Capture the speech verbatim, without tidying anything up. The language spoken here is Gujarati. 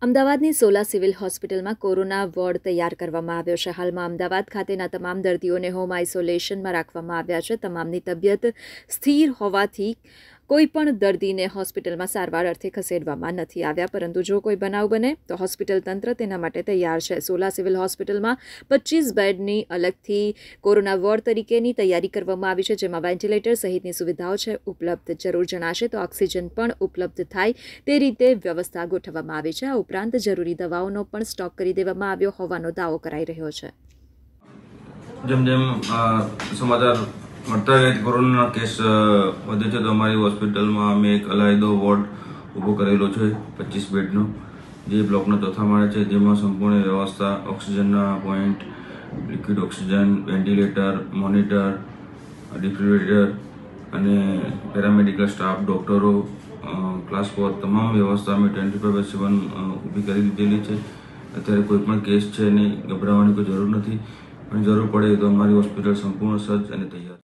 અમદાવાદની સોલા સિવિલ હોસ્પિટલમાં કોરોના વોર્ડ તૈયાર કરવામાં આવ્યો છે. હાલમાં અમદાવાદ ખાતેના તમામ દર્દીઓને હોમ આઇસોલેશનમાં રાખવામાં આવ્યા છે. તમામની તબિયત સ્થિર હોવાથી કોઈ પણ દર્દીને હોસ્પિટલમાં સારવાર અર્થે ખસેડવામાં નથી આવ્યા. પરંતુ જો કોઈ બનાવ બને તો હોસ્પિટલ તંત્ર તેના માટે તૈયાર છે. સોલા સિવિલ હોસ્પિટલમાં પચીસ બેડની અલગથી કોરોના વોર્ડ તરીકેની તૈયારી કરવામાં આવી છે, જેમાં વેન્ટિલેટર સહિતની સુવિધાઓ છે ઉપલબ્ધ. જરૂર જણાશે તો ઓક્સિજન પણ ઉપલબ્ધ થાય તે રીતે વ્યવસ્થા ગોઠવવામાં આવી છે. આ ઉપરાંત જરૂરી દવાઓનો પણ સ્ટોક કરી દેવામાં આવ્યો હોવાનો દાવો કરાઈ રહ્યો છે. જેમ જેમ સમાચાર મળતા રહે કોરોનાના કેસ વધે છે, તો અમારી હોસ્પિટલમાં અમે એક અલાયદો વોર્ડ ઊભો કરેલો છે પચીસ બેડનો, જે બ્લોકના ચોથા માળે છે, જેમાં સંપૂર્ણ વ્યવસ્થા, ઓક્સિજનના point, liquid oxygen, ventilator, monitor, defibrillator અને પેરામેડિકલ સ્ટાફ, ડૉક્ટરો, ક્લાસ ફોર તમામ વ્યવસ્થા અમે ટ્વેન્ટી ફોર બાય સેવન ઊભી કરી દીધેલી છે. અત્યારે કોઈ પણ કેસ છે નહીં, ગભરાવાની કોઈ જરૂર નથી. પણ જરૂર પડે તો અમારી હોસ્પિટલ સંપૂર્ણ સજ્જ અને તૈયાર.